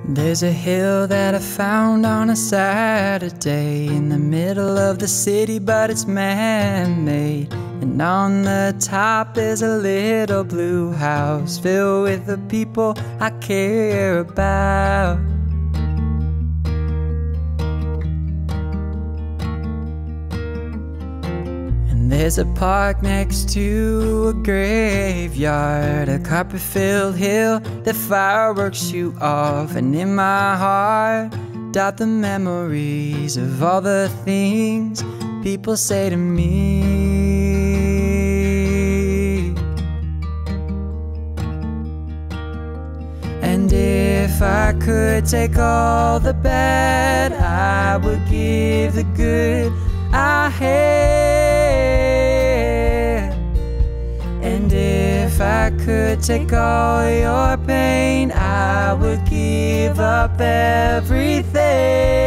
There's a hill that I found on a Saturday in the middle of the city, but it's man-made. And on the top is a little blue house filled with the people I care about. And there's a park next to a graveyard, a carpet-filled hill that fireworks shoot off. And in my heart dot the memories of all the things people say to me. And if I could take all the bad, I would give the good I had. And if I could take all your pain, I would give up everything.